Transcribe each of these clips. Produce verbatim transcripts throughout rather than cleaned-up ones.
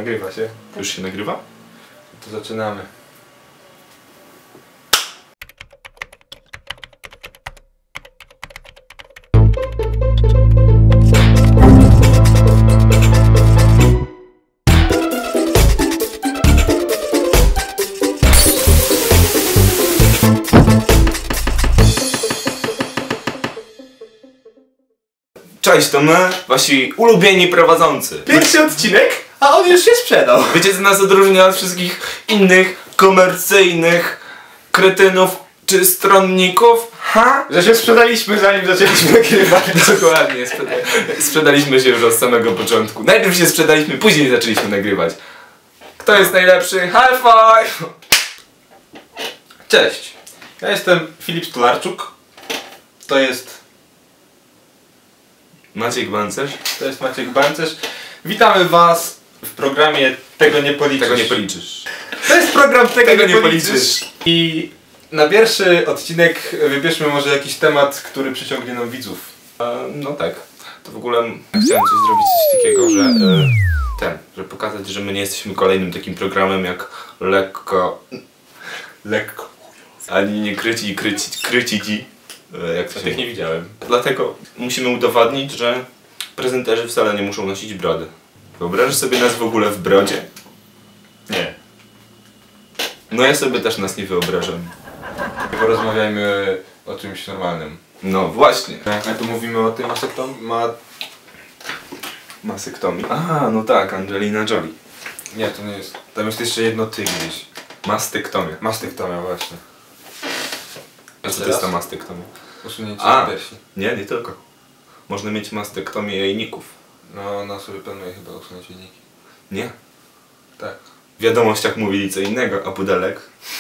Nagrywa się. Już się nagrywa? To zaczynamy. Cześć, to my, wasi ulubieni prowadzący. Pierwszy odcinek, a on już się sprzedał. Wiecie, co nas odróżnia od wszystkich innych komercyjnych kretynów czy stronników? Ha? Że się sprzedaliśmy, zanim zaczęliśmy nagrywać. Dokładnie, sprzeda sprzedaliśmy się już od samego początku. Najpierw się sprzedaliśmy, później zaczęliśmy nagrywać. Kto jest najlepszy? High five! Cześć, ja jestem Filip Stolarczuk. To jest... Maciek Bancerz. To jest Maciek Bancerz. Witamy was w programie Tego nie policzysz. Tego nie policzysz. To jest program Tego, Tego nie, nie policzysz. policzysz. I na pierwszy odcinek wybierzmy może jakiś temat, który przyciągnie nam widzów. E, no tak. To w ogóle chciałem coś zrobić, coś takiego, że e, ten, że pokazać, że my nie jesteśmy kolejnym takim programem jak lekko... Lekko. Ani nie kryci i kryci, kryci ci. E, jak to się... Tych nie widziałem. Dlatego musimy udowodnić, że prezenterzy wcale nie muszą nosić brody. Wyobrażasz sobie nas w ogóle w brodzie? Nie. No ja sobie też nas nie wyobrażam. Porozmawiajmy o czymś normalnym. No właśnie. A tu mówimy o tym masektomii? Ma... Masektomii. Aha, no tak, Angelina Jolie. Nie, to nie jest. Tam jest jeszcze jedno ty gdzieś. Mastektomia. Mastektomia właśnie. A co to jest ta mastektomia? Usunięcie A. piersi. Nie, nie tylko. Można mieć mastektomię jajników. No, ona sobie planuje chyba usunąć jajniki. Nie. Tak. W wiadomościach mówili co innego, a pudelek.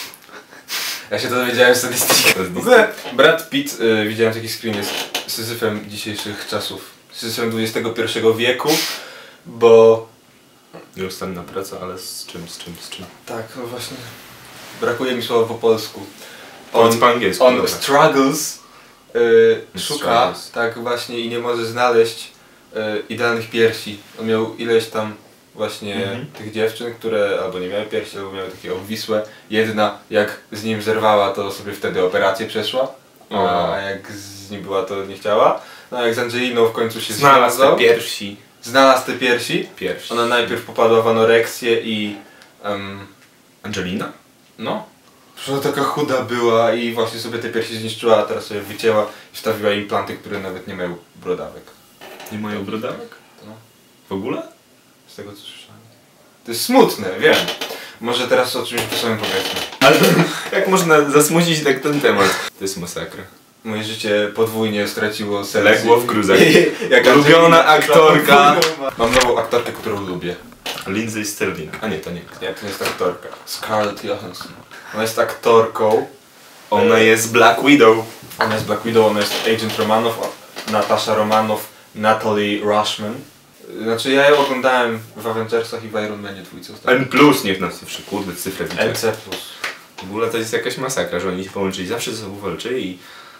Ja się to dowiedziałem z statystyki. W ogóle Brad Pitt, y, widziałem taki screen, jest Syzyfem dzisiejszych czasów. Syzyfem dwudziestego pierwszego wieku, bo... Już tam na pracę, ale z czym, z czym, z czym? Tak, no właśnie. Brakuje mi słowa po polsku. Powiedz po angielsku. On dobra. struggles, y, szuka, Struggles. tak właśnie, i nie może znaleźć y, idealnych piersi. On miał ileś tam właśnie Mhm. tych dziewczyn, które albo nie miały piersi, albo miały takie obwisłe. Jedna jak z nim zerwała, to sobie wtedy operację przeszła, O. a jak z nim była, to nie chciała. No a jak z Angeliną w końcu się Znalazł znalazł, te piersi. znalazł te piersi. Piersi. Ona najpierw popadła w anoreksję i... Um, Angelina? no. Że taka chuda była i właśnie sobie te piersi zniszczyła, a teraz sobie wycięła i wstawiła implanty, które nawet nie mają brodawek. Nie mają brodawek? No. W ogóle? Z tego co słyszałem. To jest smutne, wiem. Może teraz o czymś wesołym powiedzmy. Ale to, jak można zasmucić tak ten temat? To jest masakra. Moje życie podwójnie straciło sens. Legło w gruzach. Jak Ulubiona Angelina aktorka. Mam nową aktorkę, którą lubię. Lindsay Sterling. A nie, to nie. Nie, to nie jest aktorka. Scarlett Johansson. Ona jest aktorką. Ona jest Black Widow. Ona jest Black Widow, ona jest Agent Romanoff, Natasha Romanoff, Natalie Rushman. Znaczy ja ją oglądałem w Avengersach i w Iron Manie dwójce. N plus niech nas cyfry, kurde, cyfrę widzę. N C plus. W ogóle to jest jakaś masakra, że oni się połączyli, zawsze ze sobą walczyli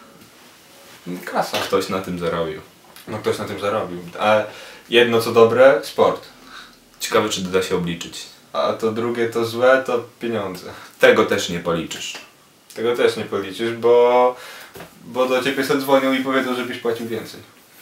i Kasa. ktoś na tym zarobił. No ktoś na tym zarobił. A jedno co dobre, sport. Ciekawe, czy da się obliczyć. A to drugie to złe, to pieniądze. Tego też nie policzysz. Tego też nie policzysz, bo... Bo do ciebie zadzwonią i powiedzą, żebyś płacił więcej.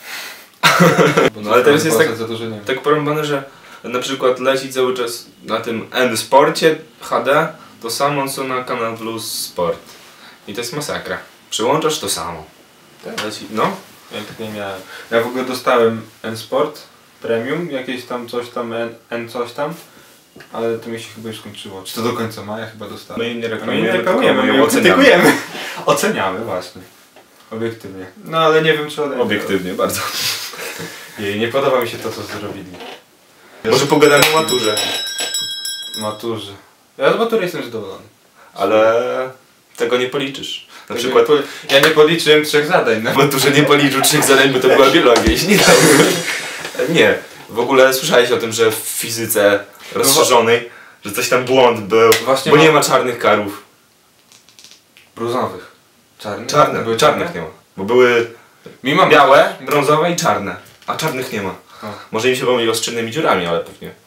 No ale teraz jest tak, za to, że nie wiem. tak porąbane, że na przykład leci cały czas na tym N-Sporcie H D to samo co na Kanal Plus Sport. I to jest masakra. Przyłączasz to samo. Tak? Leci, no. Ja tak nie miałem. Ja w ogóle dostałem N-Sport Premium, jakieś tam coś tam, N, N coś tam. Ale to mi się chyba już skończyło. Czy to do końca maja chyba dostałem? My nie My nie reklamujemy, reklamujemy, tylko my ją ją oceniamy. krytykujemy. Oceniamy właśnie. Obiektywnie. No ale nie wiem czy ode mnie. Obiektywnie, bardzo. Jej, nie podoba mi się to co zrobili. Może pogadamy o maturze. Maturze. Ja z matury jestem zadowolony. Ale tego nie policzysz. Na Tego przykład nie po... Ja nie policzyłem trzech zadań. w maturze nie policzył trzech zadań, bo to była biologia. Nie, nie. W ogóle słyszałeś o tym, że w fizyce rozszerzonej, że coś tam błąd był, Właśnie bo mam- nie ma czarnych karów. Brązowych. Czarnych? Czarne, Były czarnych nie ma. Bo były Mi mam białe, brązowe i czarne. A czarnych nie ma. O. Może im się pomyliło z czarnymi dziurami, ale pewnie.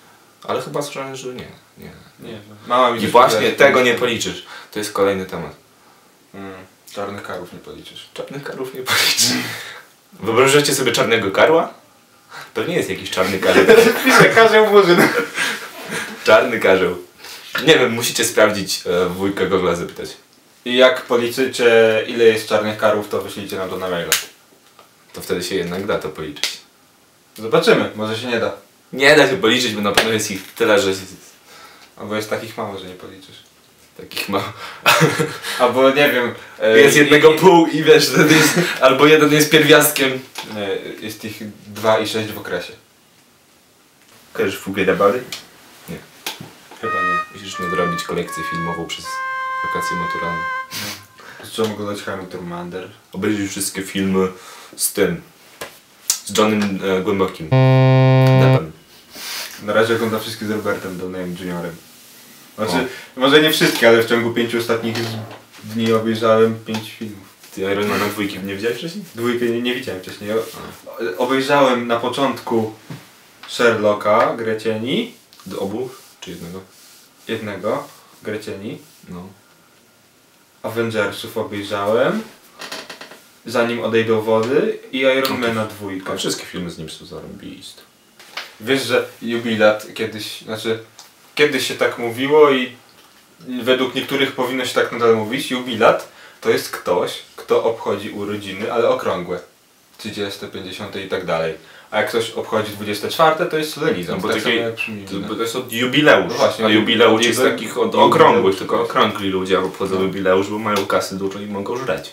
Ale chyba słyszałem, że nie. nie. Nie, mama mi I coś właśnie powiedziała, tego że- nie policzysz. To jest kolejny temat. Mm, czarnych karów nie policzysz. Czarnych karów nie policzysz. Wyobrażacie sobie czarnego karła? To nie jest jakiś czarny karzeł. Pisze karzeł murzyn. Czarny karzeł. Nie wiem, musicie sprawdzić, e, wujka Gogla zapytać. I jak policzycie ile jest czarnych karów, to wyślijcie nam to na maila. To wtedy się jednak da to policzyć. Zobaczymy, może się nie da. Nie da się policzyć, bo na pewno jest ich tyle, że Albo jest takich mało, że nie policzysz. takich ma. Albo nie wiem... e, Jest i- jednego i- pół i wiesz, wtedy jest, albo jeden jest pierwiastkiem. Nie, jest ich dwa i sześć w okresie. Kojarzysz Forget About It? Chyba nie. Musisz nadrobić kolekcję filmową przez wakacje maturalne. Zacząłem oglądać Hamilton Mander. Obejrzyj wszystkie filmy z tym. Z Johnem e, Głębokim. Deppem. Na razie oglądam wszystkie z Robertem Downeyem juniorem Znaczy, może nie wszystkie, ale w ciągu pięciu ostatnich dni obejrzałem pięć filmów. Ty Ironmana dwójki nie widziałeś wcześniej? Dwójkę nie, nie widziałem wcześniej. O, obejrzałem na początku Sherlocka, Grę Cieni. Do obu? Czy jednego? Jednego, Grę Cieni. No. Avengersów obejrzałem. Zanim odejdą wody i Ironmana A dwójkę. wszystkie filmy z nim są zarąbiste. Wiesz, że jubilat kiedyś, znaczy kiedyś się tak mówiło i według niektórych powinno się tak nadal mówić. Jubilat to jest ktoś, kto obchodzi urodziny, ale okrągłe. trzydzieste, pięćdziesiąte i tak dalej. A jak ktoś obchodzi dwudzieste czwarte, to jest solenizm. No bo tak takie- samo jak przy imieninach. Bo to jest od jubileusz. No właśnie, a jubileusz jubileusz- jest takich od jubileusz. okrągłych, tylko okrągli ludzie obchodzą No. jubileusz, bo mają kasy dużo i mogą żreć.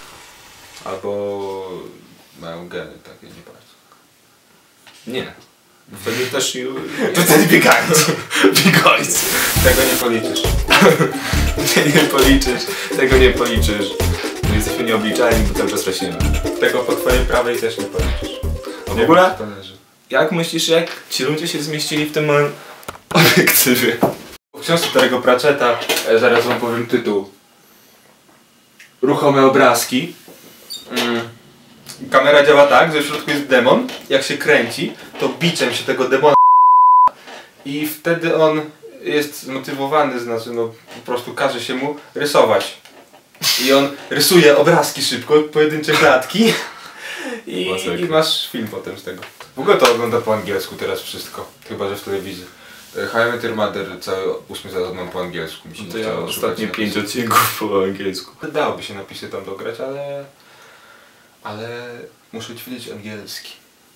Albo mają geny takie, nie bardzo. Nie. Wtedy też ju... To wtedy biegańcy. Biegońcy. Tego nie policzysz. Nie, nie policzysz. Tego nie policzysz. My jesteśmy nieobliczalni, bo cały czas rośniemy. Tego po twojej prawej też nie policzysz. A w Nie ogóle? wiem, czy to leży. Jak myślisz, jak ci ludzie się zmieścili w tym małym obiektywie? W książce Terry'ego Pratchetta, e, zaraz wam powiem tytuł. Ruchome obrazki. Mm. Kamera działa tak, że w środku jest demon. Jak się kręci, to biczem się tego demona i wtedy on jest zmotywowany, znaczy no po prostu każe się mu rysować. I on rysuje obrazki szybko, pojedyncze klatki i, Masakra. i masz film potem z tego. W ogóle to ogląda po angielsku teraz wszystko, chyba że w telewizji. How I Met Your Mother, cały ósmy sezon mam po angielsku. Mi się No nie to ja chciało ostatnie szukać pięć napisów. odcinków po angielsku. Dałoby się napisy tam dograć, ale... Ale muszę ćwiczyć angielski.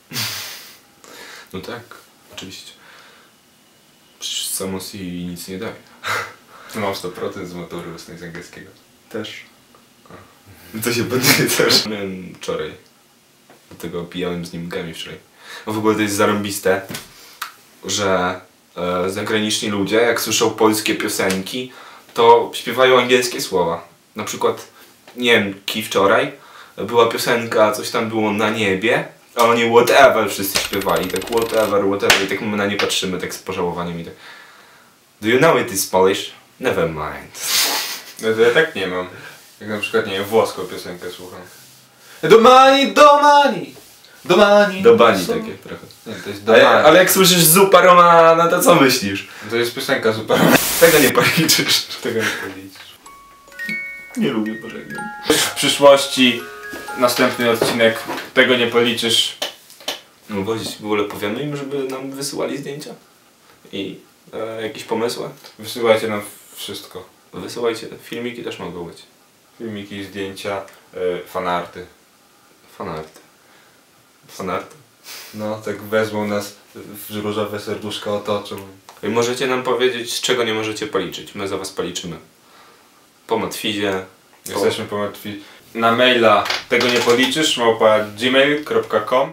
No tak, oczywiście. Przecież samo C nic nie daje. Mam sto procent z motoru ustnej z angielskiego. Też. To się będzie też. Miałem wczoraj. Dlatego pijałem z nim gami wczoraj. No w ogóle to jest zarąbiste, że e, zagraniczni ludzie, jak słyszą polskie piosenki, to śpiewają angielskie słowa. Na przykład, nie wiem, ki wczoraj była piosenka, coś tam było na niebie, a oni whatever wszyscy śpiewali, tak whatever, whatever, i tak my na nie patrzymy, tak z pożałowaniem i tak. Do you know it is Polish? Never mind. No to ja tak nie mam. Jak na przykład, nie wiem, włoską piosenkę słucham. Domani, domani! Domani! Do bani są- takie trochę. Nie, to jest Ale, domani. ale jak słyszysz zupa romana, to co myślisz? To jest piosenka zupełnie. Tego nie policzysz. Tego nie powiedzieć. Nie lubię pożegnań. W przyszłości następny odcinek Tego nie policzysz. No bo w ogóle powiemy im, żeby nam wysyłali zdjęcia i e, jakieś pomysły. Wysyłajcie nam wszystko. Wysyłajcie, filmiki też mogą być. Filmiki, zdjęcia, y, fanarty. Fanarty. Fanarty. No, tak wezmą nas w różowe serduszko, otoczą. I możecie nam powiedzieć, czego nie możecie policzyć. My za was policzymy. Po Matwizie. Jesteśmy po martwi. Na maila tego nie policzysz, małpa gmail kropka com.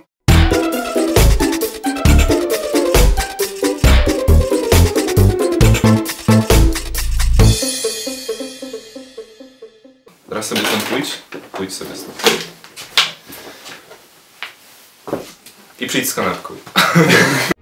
Raz sobie tam pójdź. Pójdź sobie stąd. I przyjdź z kanapką.